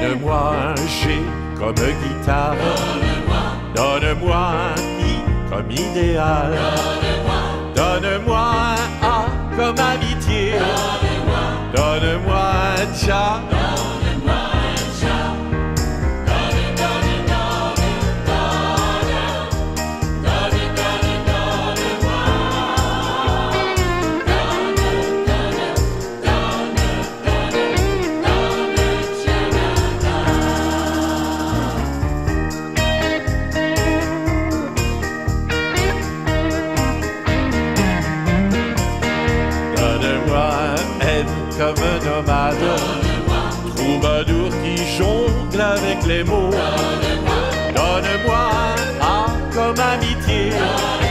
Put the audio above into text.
Donne-moi un G comme guitare. Donne-moi un I comme idéal. Donne-moi un A comme amitié. Donne-moi un Tcha. Donne-moi un N comme nomade. Troubadour qui jongle avec les mots. Donne-moi un A comme amitié.